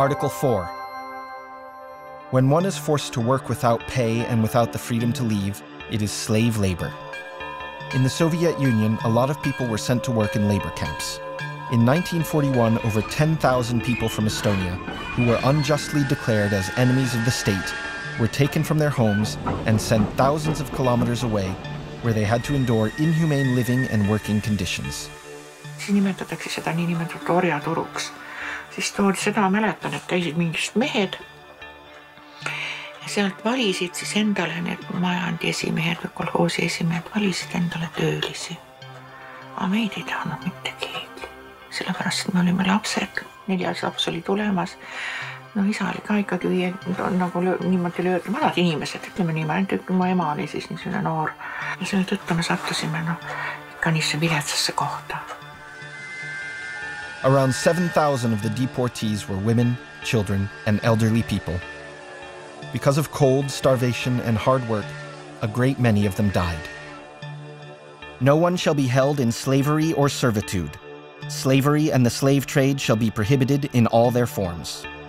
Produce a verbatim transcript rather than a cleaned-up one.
Article four. When one is forced to work without pay and without the freedom to leave, it is slave labor. In the Soviet Union, a lot of people were sent to work in labor camps. In nineteen forty-one, over ten thousand people from Estonia, who were unjustly declared as enemies of the state, were taken from their homes and sent thousands of kilometers away, where they had to endure inhumane living and working conditions. Siis nimetatakse seda niinimetatud orjaturuks. Siis toodi seda mäletan, et käisid mingid mehed ja sealt valisid siis endale need majandi esimehed või kolhoosi esimehed valisid endale töölisi. Aga meid ei tahanud mitte keegi. Sellepärast, et me olime lapsed, neljas laps oli tulemas. No isa oli ka ikkagi viie, nagu niimoodi lööd, vanad inimesed, ütleme niimoodi, et mu ema oli siis niisugune noor. Ja selle tõttu me sattusime no, ikka niisse viletsasse kohta. Around seven thousand of the deportees were women, children, and elderly people. Because of cold, starvation, and hard work, a great many of them died. No one shall be held in slavery or servitude. Slavery and the slave trade shall be prohibited in all their forms.